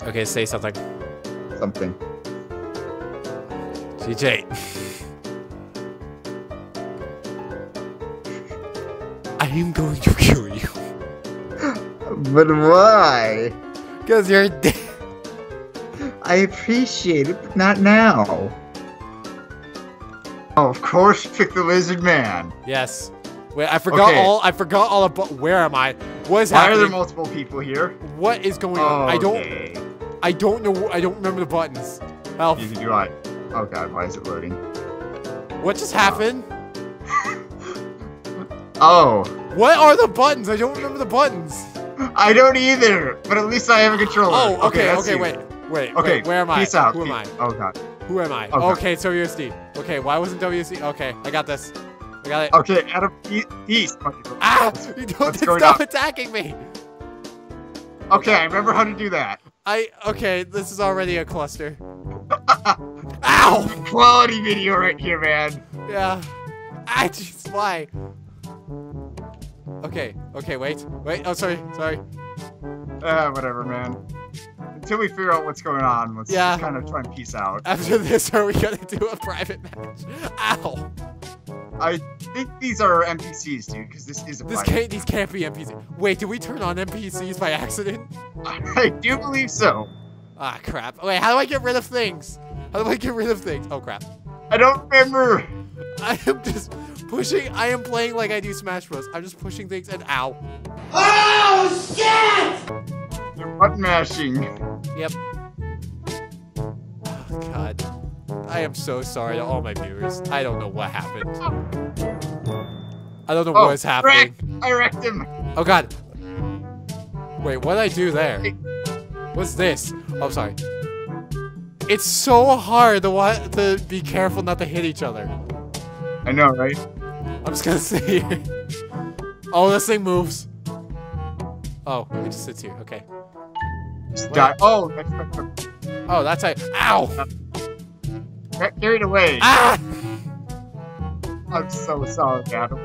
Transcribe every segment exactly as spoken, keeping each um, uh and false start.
Okay, say something. Something. G J. I am going to kill you. But why? Because you're dead. I appreciate it, but not now. Oh, of course, pick the lizard man. Yes. Wait, I forgot Okay. all. I forgot all about. Where am I? What is Why happening? are there multiple people here? What is going on? I don't. Okay. I don't know. I don't remember the buttons. Help. Neither do I. Oh god, why is it loading? What just happened? Oh. What are the buttons? I don't remember the buttons. I don't either, but at least I have a controller. Oh, okay, that's okay, you. wait, wait, Okay, wait, where am I? peace out. Who am peace. I? Oh god. Who am I? Okay. Okay, it's W S D. Okay, why wasn't W S D? Okay, I got this. I got it. Okay, Adam, pe- peace. Ah! You don't What's going stop on? attacking me! Okay, I remember how to do that. I, okay, this is already a cluster. Ow! Quality video right here, man. Yeah. Ah, jeez, why? Okay, okay, wait, wait, oh, sorry, sorry. Uh, whatever, man. Until we figure out what's going on, let's Yeah. just kind of try and peace out. After this, are we gonna do a private match? Ow! I think these are N P Cs, dude, because this is a This fight. can't, these can't be N P Cs. Wait, did we turn on N P Cs by accident? I do believe so. Ah, crap. Wait, how do I get rid of things? How do I get rid of things? Oh, crap. I don't remember. I am just pushing. I am playing like I do Smash Bros. I'm just pushing things and ow. Oh, shit! You're button mashing. Yep. Oh, God. I am so sorry to all my viewers. I don't know what happened. I don't know Oh, what's happening. wreck! I wrecked him. Oh, God. Wait, what did I do there? What's this? Oh, sorry. It's so hard to, wa to be careful not to hit each other. I know, right? I'm just gonna sit here. Oh, this thing moves. Oh, it just sits here. Okay. Just die. Oh, that's that's- Oh, that's a. Ow! got carried away. Ah! I'm so sorry, Adam.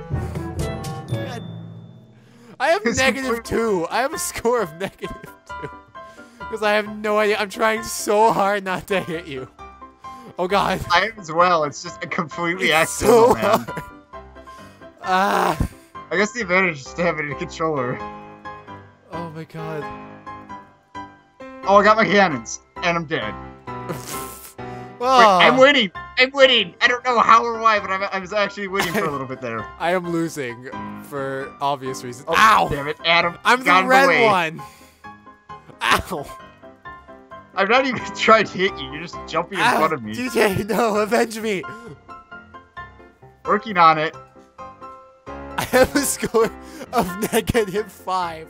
I have It's negative two. I have a score of negative two. Because I have no idea. I'm trying so hard not to hit you. Oh, God. I am as well. It's just a completely It's accidental, so man. hard. Ah. I guess the advantage is to have it in a controller. Oh, my God. Oh, I got my cannons, and I'm dead. Oh. Wait, I'm winning. I'm winning. I don't know how or why, but I'm, I was actually winning for a little bit there. I am losing for obvious reasons. Oh, Ow! damn it, Adam. I'm the got in red way. one. Ow! I'm not even trying to hit you. You're just jumping in Ow. front of me. D J, no, avenge me. Working on it. I have a score of negative five.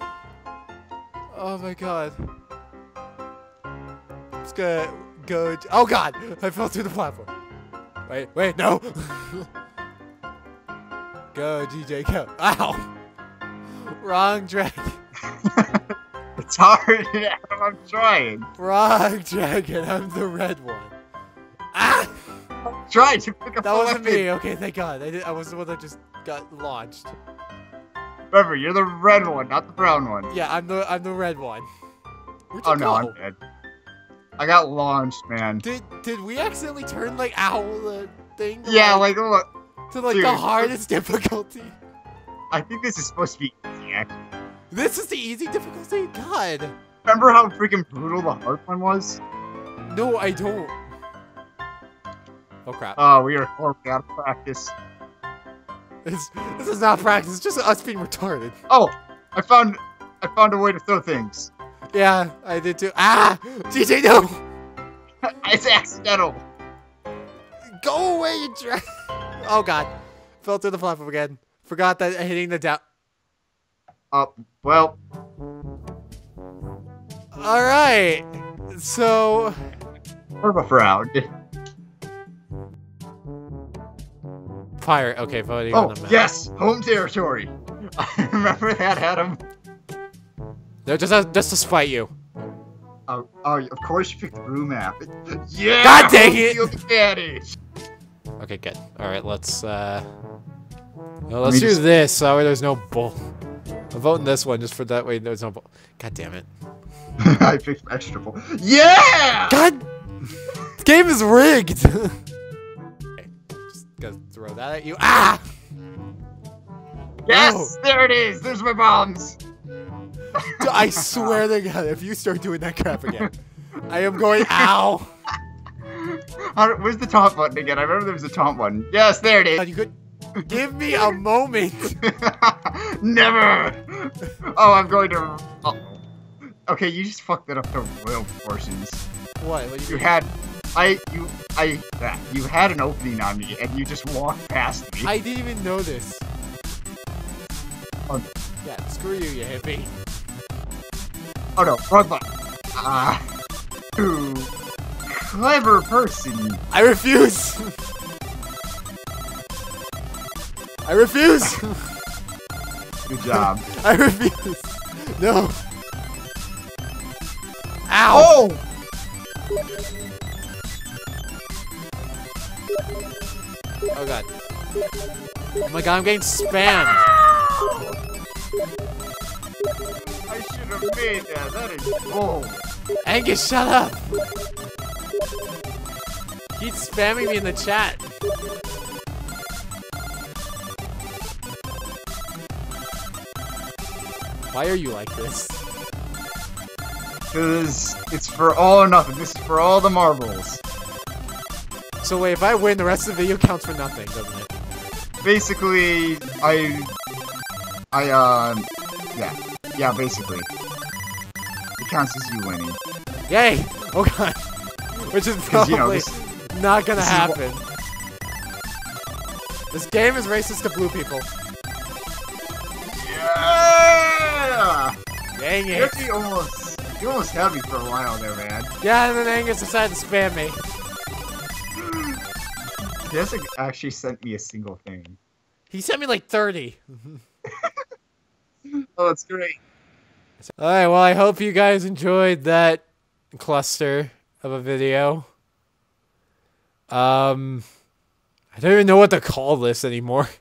Oh my God. I'm just gonna go. Oh God! I fell through the platform. Wait, wait, no. Go, D J, go. Ow! Wrong dragon. It's hard, Adam. I'm trying. Wrong dragon. I'm the red one. Ah! I'm trying to pick up That the wasn't weapon. me. Okay, thank God. I, did, I was the one that just got launched. Remember, you're the red one, not the brown one. Yeah, I'm the I'm the red one. Where'd you Oh no, go? I'm dead. I got launched, man. Did did we accidentally turn like owl the thing? To, Yeah, like look. to like dude. the hardest difficulty. I think this is supposed to be easy, actually. This is the easy difficulty. God. Remember how freaking brutal the hard one was? No, I don't. Oh crap. Oh, we are horribly out of practice. It's, this is not practice. It's just us being retarded. Oh, I found, I found a way to throw things. Yeah, I did too. Ah, D J, no. It's accidental. Go away, you dra- Oh God. Fell through the platform again. Forgot that hitting the down. Oh, well. All right. So. Sort of a frown. Pirate. Okay, voting Oh, on the map. yes, home territory. I remember that, Adam. No, just uh, just to spite you. Oh, oh, of course you picked the blue map. Yeah. God dang home it! field advantage. Okay, good. All right, let's uh, well, let's me do just- this. So that way there's no bull. I'm voting this one just for that way there's no bull. God damn it. I picked vegetable. Yeah! God! This game is rigged! Okay, just gonna throw that at you. Ah! Yes! No. There it is! There's my bombs! Dude, I swear to God, if you start doing that crap again, I am going, ow! How do- where's the taunt button again? I remember there was a taunt button. Yes, there it is! God, you could give me a moment! Never! Oh, I'm going to... Oh. Okay, you just fucked it up to royal proportions. What? What You had... I... You... I... That. You had an opening on me, and you just walked past me. I didn't even know this. Oh, Yeah, screw you, you hippie. oh no, wrong button. Ah... you clever person. I refuse! I refuse! Good job. I refuse! No! Ow! Oh! Oh god. Oh my god, I'm getting spammed! I should have made that. That is bull. Angus, shut up! Keep spamming me in the chat. Why are you like this? Because it's for all or nothing. This is for all the marbles. So wait, if I win, the rest of the video counts for nothing, doesn't it? Basically, I... I, uh... Yeah. Yeah, basically. It counts as you winning. Yay! Oh god. Which is 'Cause, probably you know, this- not gonna this is happen. This game is racist to blue people. Yeah! Dang You it. actually almost... You almost had me for a while there, man. Yeah, and then Angus decided to spam me. He hasn't actually sent me a single thing. He sent me like thirty. Oh, that's great. Alright, well, I hope you guys enjoyed that cluster of a video. Um, I don't even know what to call this anymore.